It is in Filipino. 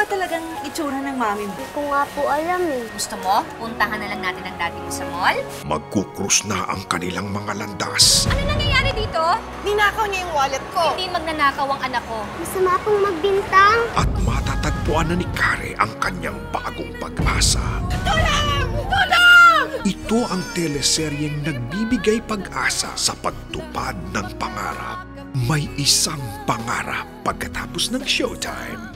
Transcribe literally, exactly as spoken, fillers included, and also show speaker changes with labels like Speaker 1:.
Speaker 1: ba talagang itsura ng mami mo?
Speaker 2: Hindi ko nga po alam eh.
Speaker 3: Gusto mo? Puntahan na lang natin ang dati mo sa mall?
Speaker 4: Magkukrus na ang kanilang mga landas.
Speaker 3: Ano nangyayari dito?
Speaker 1: Ninakaw niya yung wallet ko.
Speaker 3: Hindi magnanakaw ang anak ko.
Speaker 2: Masama pong magbintang.
Speaker 4: At matatagpuan na ni Kare ang kanyang bagong pag-asa.
Speaker 1: Tulong! Tulong!
Speaker 4: Ito ang teleseryeng nagbibigay pag-asa sa pagtupad ng pangarap. May isang pangarap pagkatapos ng showtime.